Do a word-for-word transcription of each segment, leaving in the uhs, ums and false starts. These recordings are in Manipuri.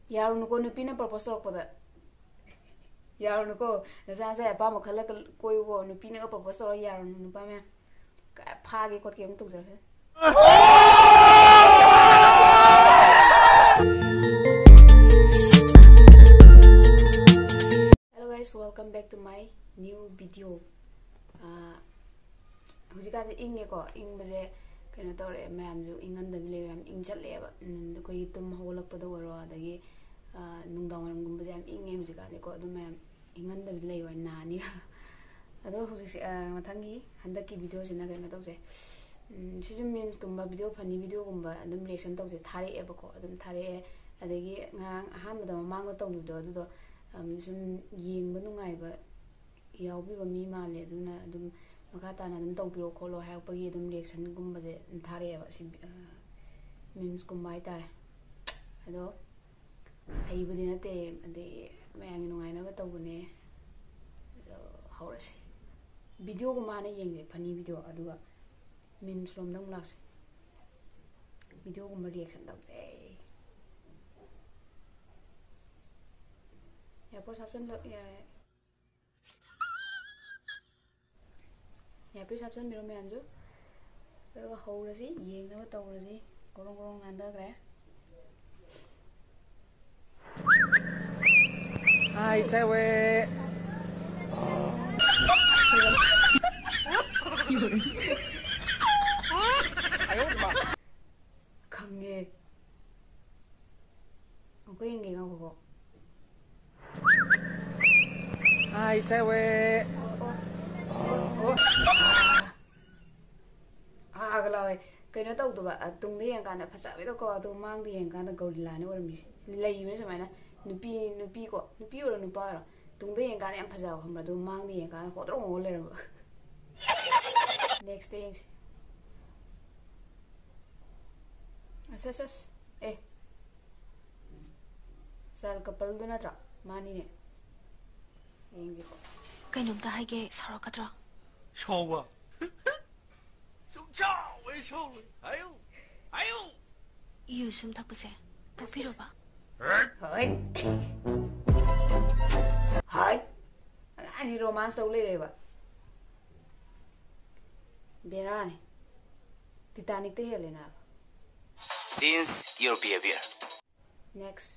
Yarunuko nupina propose taurakpada Yarunuko nasa sa pa mo khala koi go nupina ka propose taur Yarun nupa me ka phage kot ke am tukjar se Hello guys, welcome back to my new video. uh hujika se inge ko ing baje kena tore ma'am ju ingan da bile am ing chatle ba ko yitum hawlak pada waro adagi nungdang waram gumba jam inge hujika ne ko dum ma'am ingan da bile wa nani ado hujik mathangi handaki video sina kena tawse sijum memes gumba video funny video gumba adum reaction tawse thare e ba ko adum thare e adagi ngang aham da mang da tawdu do ado sum yengba nungai ba yaubi ba mi male aduna adum makata na dum tawbiro kholo harakpagi dum reaction gumba je thare ba si memes gumba ai tare ado haibudi na te ade mayang nungai na ba tawbune haurasi video gumba na yengje funny video aduga memes rom dam laks video gumba reaction tawse ya por sabsan lo ya ya pe sabsan mero me anjo lo haurasi yeng na tawrasi korong korong nanda kre ai chewe ayo ma khangge ko yenge ga ko ai chewe ah galawai kaino tawdu ba tungde yang kana phasabe to ko adu mang de yang kana gorilla ne or mi lei me samaina nupi nupi ko nupi or nupa ro tungde yang kana am phasaw hamba du mang de yang kana hodro ngo le ro next thing asas as eh sal couple du natra mani ne yeng ji ko kainom ta haige sarakadra showa sum chao we show ayo ayo yu sum thakpase topiro ba hai hai ani romance taw le re ba berani Titanic te hele na since your behavior next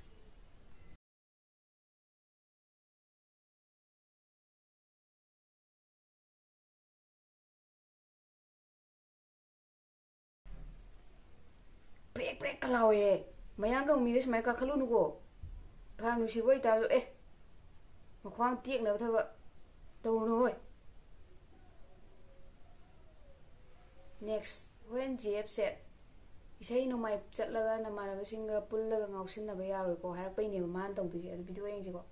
Prek prek kalau ye, mayang kang miris may kakalo nuko, parang nusi boy tayo eh, makuang tiyak na ba tayo nukoy. Next, when G F said, isay no may chat laga na mana ba singa pul laga ngausin na ba yaro ko harap pa ini maman tayo tusi at video yung jiko.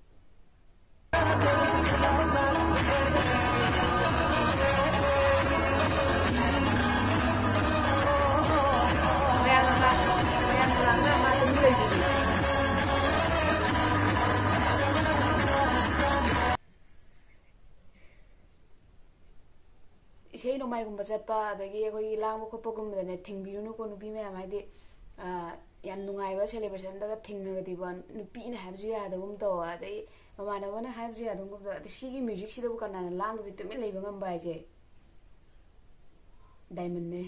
Isay no may gumba chat pa adagi akoy lang mo koppo gumba na thingbiruno ko nupi me amay di yam nungay ba celebration daga thingnaga diba nupi na habju ya da gum to adai mamana wana habju ya dum gum da sigi music sida bu kana na lang bi tumi leiba ngam ba je diamond ne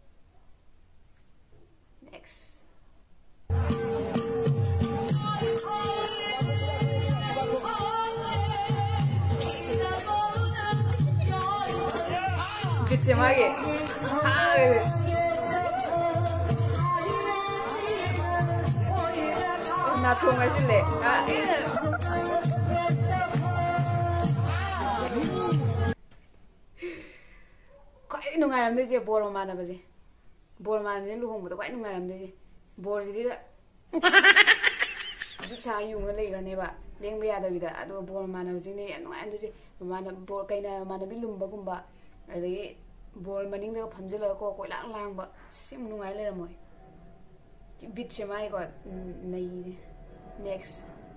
next kecil lagi, nak cuma sih le, kau ini nungaram tu je bor mana baje, bor mana je lu hong betul kau ini nungaram tu je, bor jadi tu cah yung le kan ni ba, leng biar ada bida, aduh bor mana baje ni nungaram tu je, mana bor kaina mana bilum bagum ba. Adagi bol maning da phamjela ko ko lang lang ba sim nungai le ramoi bit semai ko nei next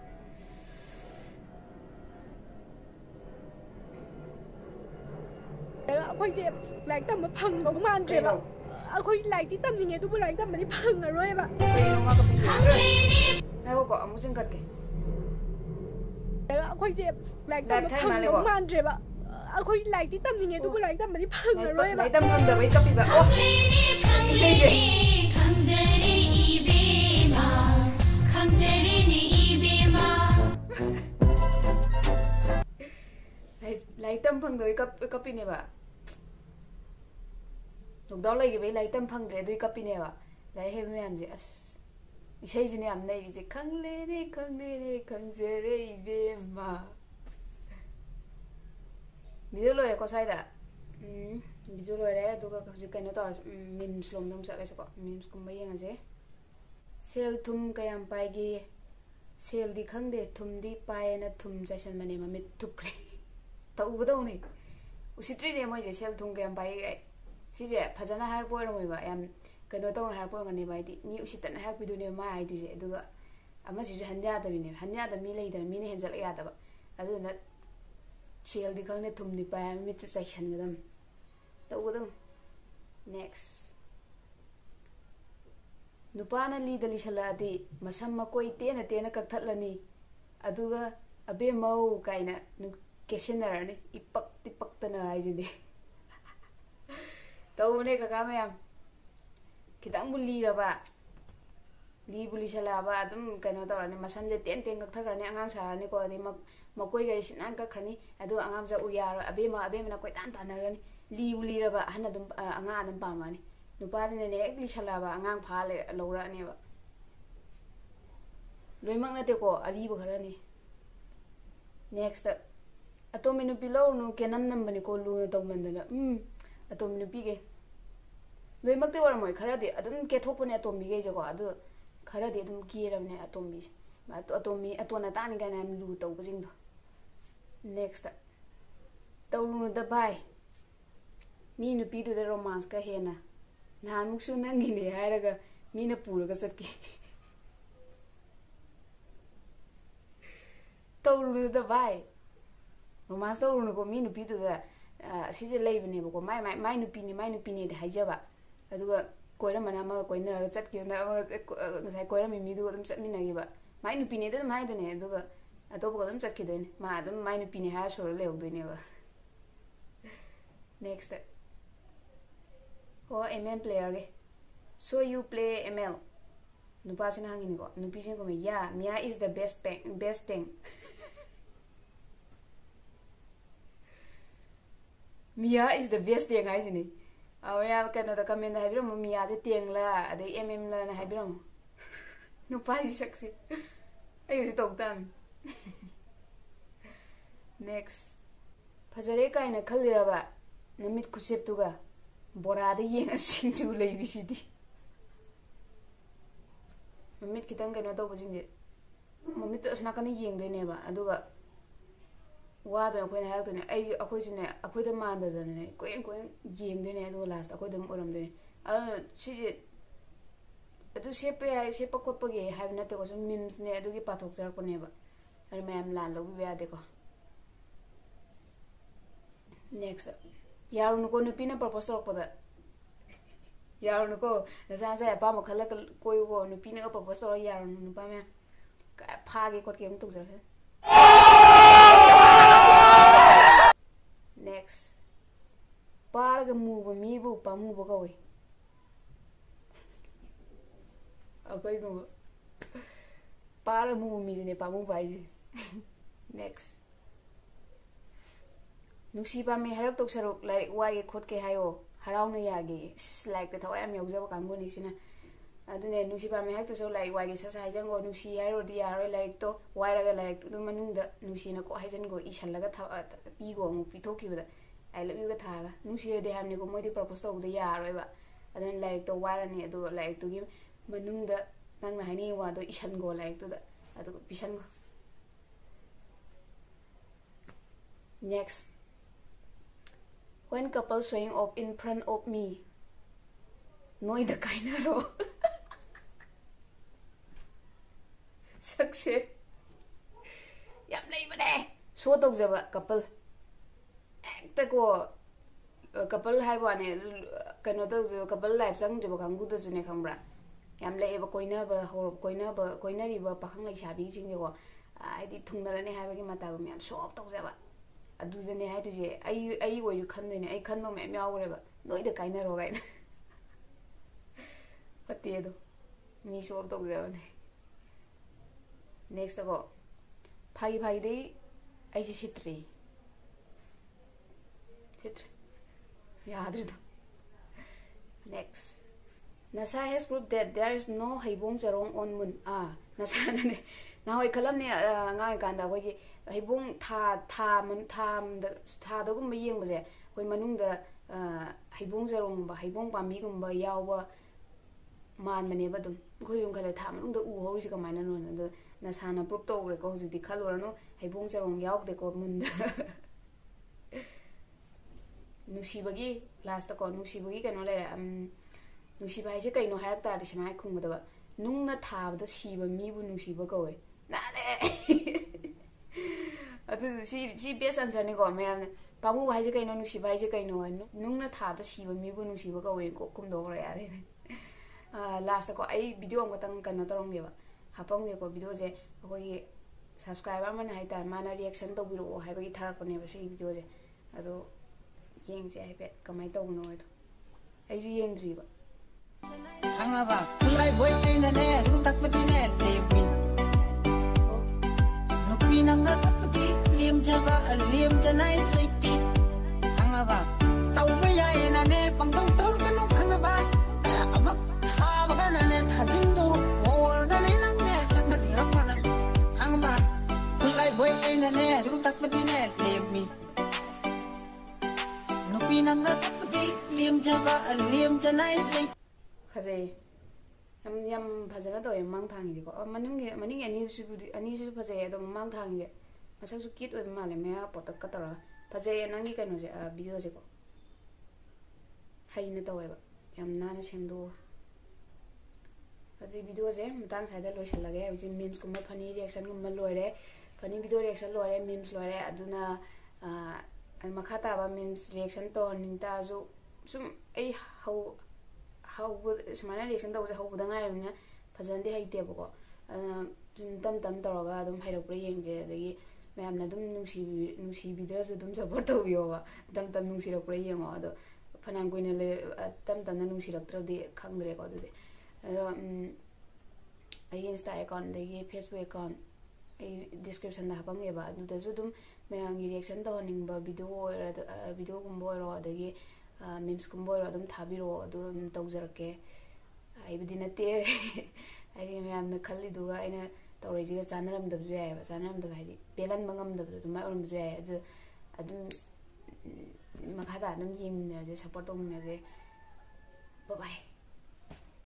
akhoi je like tam ma phang dong man je ba akhoi like ti tam ni nge du bu like tam ma ni phang a roi ba ꯉꯥꯏꯈꯣꯀꯣ ꯑꯃꯨꯛ ꯆꯤꯡꯈꯠꯀꯦ ꯑꯩꯈꯣꯏꯁꯦ ꯂꯥꯏꯔꯤꯛ ꯇꯝꯕ ꯐꯪꯗꯧ ꯃꯥꯟꯗ꯭ꯔꯦꯕ ꯑꯩꯈꯣꯏ ꯂꯥꯏꯔꯤꯛꯇꯤ ꯇꯝꯅꯤꯡꯉꯦ ꯑꯗꯨꯕꯨ ꯂꯥꯏꯔꯤꯛ ꯇꯝꯕꯗꯤ ꯐꯪꯉꯔꯣꯏꯕ ꯂꯥꯏꯔꯤꯛ ꯇꯝ ꯐꯪꯗꯕꯩ ꯀꯞꯄꯤꯕ ꯑꯣ ꯏꯁꯩꯁꯦ ꯂꯥꯏꯔꯤꯛ ꯇꯝ ꯐꯪꯗꯕꯩ ꯀꯞꯄꯤꯅꯦꯕ ꯂꯣꯛꯗꯥꯎꯟ ꯂꯩꯈꯤꯕꯩ ꯂꯥꯏꯔꯤꯛ ꯇꯝ ꯐꯪꯗ꯭ꯔꯦ ꯑꯗꯨꯏ ꯀꯞꯄꯤꯅꯦꯕ ꯂꯥꯏꯔꯤꯛ ꯍꯩꯕ ꯃꯌꯥꯝꯁꯦ ꯑꯁ 이세진이 안 내리지 강내리 강내리 강제레 이베마 미들로에 거사이다 음 미들로에 누가 그지 그냥 또 밈스 롬동 잡에서 밈스 kumba yengase sel thum kayam paigi sel di khangde thum di pae na thum jasan mane ma mit thukre tau gado ni usitri ne moi je sel thum kayam paigi gai sije phajana har boy romoi ba yam kano tong har por ngani bai di mi usitan har pidu ne ma ai du je duga ama si je hanya da bine hanya da mi lei da mi ne henjal ya da ba adu na sel di khangde thum di pae mit jasan gadam tau gado next nupana lida lisaladi masam makoi tena tena kakthatlani aduga abe mau kaina nu kesinarani ipak tipaktana haijini tawne ka kamayam kidang bulli raba li buli salaba adum kaino tawrani masam je ten ten kakthakrani angang sarani ko adi mak makoi ga sinan kakhrani adu angam ja uyaro abe ma abe na koi tan tanarani li buli raba hanadum anga anam pamani nupajine ne ekli salaba angang phale lora ne ba loimak na te ko ari ba kharani next atomi nu pilo nu kenam nam bani ko lu na tawmandana um atomi nu pige loimak te war moi khara de adum ke thopone atomi ge jago adu khara de adum kiramne atomi ma atomi atona tani ga nam lu taw bujing do next tawlu da bai mi nu pi du de romance ka hena nahanmuksu nangine hairaga mina puraga chatki tawruda vai romance tawrunuko mi nupi tu da sije leibne bako mai mai mai nupi ni mai nupi ni da haijaba aduga koira mana ma koinara chatki na ngasai koira mi mi du dum chatminagi ba mai nupi ni da mai dane aduga atoba dum chatki doine ma dum mai nupi ni ha sor leugdoine ba next oh M L player ge so you play M L nupa sina hangini ko nupi sin ko me yeah Mia is the best pen, best thing Mia is the best thing ai ni aw ya kano da comment ha biro mo Mia je tieng la ade M M la na ha biro nupa ji saksi ayo si tok tam next phajare kaina khalira ba namit khusep tuga borada yenga singju leibisidi mamit kitang kano to bujinge mamit asna kan yengdoine ba aduga wada ko na hakdone ai akoi june akoi da manda dane koen koen yengdoine adu last akoi dum oramdoine a sije adu sepe ai sepa kopage habna te ko memes ne adu gi pathok jar ko ne ba ar mem lan lo bi ade ko next Yarunuko nupina propose torokpada Yarunuko nasa sa pa mo khala koi go nupina ko propose tor Yarun nupa me ka phage kot ke mtuk jar next parga mu mi bu pa mu bo koi akoi go para mu mi ne pa mu bai next nusiba me harak tok sarok like wai khot ke hayo harau na yage like the thawai am yauja ka ngoni sina adune nusiba me harak to so like wai ge sa sai jang go nusi hairo di haro like to wai raga like du manung da nusi na ko haijan go isal laga tha pi go mu pi thoki bada I love you ga thaga nusi de hamni ko modi propose to da yaro ba adune like to wai ra ne do like to gi manung da nang na hani wa do isal go like to da adu pisan go next when couple showing up in front of me noi the kind of success yam lay bane so tok jaba couple ekta ko couple hai ba ne kano to couple life jang de ba kangu to june khambra yam leeba koinaba hor koinaba koinariba pakhang laisabi jingego aidi thungdarane haibagi matagum yam show up tawjaba adudane haiduje ai ai oyu khanne ai khanba me myawreba noida kainaro gaina patiedo mi show up tawjaba next ago phagi phagi dei ai sitri sitri yadrido next Nasa has proved that there is no haibong jarong on moon. Ah, Nasa ne. Now I kalam ne ngai kanda wagi haibong tha tha man tha tha da gum yeng ba je. Koi manung da haibong jarong ba haibong pambi gum ba yaw ba man mane ba dum. Koi yung khala tha manung da u hori si kamai na no na Nasa na prove to re ko ji di khalora no haibong jarong yaw de ko mun da. Nusi bagi last ko nusi bagi kano le um nusiba haise kaino harak ta de samai khungba nungna thabda siba mibu nusiba kowe nane atu si si best answer ni ko me pamu haise kaino nusiba haise kaino nungna thabda siba mibu nusiba kowe ko kumdo ra yare ah last ko ai video am katang kano torong ge ba hapang ge ko video je ko gi subscriber man hai ta mana reaction to biro hai ba gi tharak ko ne ba si video je ado yeng je hai be kamai to no ai ai ju yeng dri ba Hangaba, kulay boy kay na ne, rutak pati ne, tepi. Nupinang natapati, liam jaba, liam janay liti. Hangaba, tau bayay na ne, pangtong tor kanong hangaba. Amak, haba ka na ne, tajindo, or na ne lang ne, kakalirap na lang. Hangaba, kulay boy kay na ne, rutak pati ne, tepi. Nupinang natapati, liam jaba, liam janay liti. Faze yam yam phajana to yam mang thang ko manung ge maning ani su ani su phaje do mang thang ge masak su kit oi male me potak ka tara phaje nangi kanu je video je ko haine to weba yam nana semdo phaje video je mutang saida loisal lage uji memes ko ma funny reaction ko ma loire funny video reaction loire memes loire aduna a makhata ba memes reaction to ninta zo sum ai how how smana reaction to how budanga ne phajande haite bako dum tam tam toroga dum hairo pre yengje dagi mayam na dum nusi nusi bidra su dum support to yo ba tam tam nusi ro pre yengo ado phanang koine le tam tam na nusi rak tro de khangre ko de ai insta account dagi facebook account ai description da hapang eba du da su dum mayang reaction to ning ba video video gumbo ro dagi memes kumbo ro dum thabiro dum tawjarake ai bidina te ai me amna khalli duga ina tawreji ga chanaram da jaya ba chanaram da bhai pelan mangam da dum mai orum jaya adu adum makhada dum yim ne je support dum ne je bye bye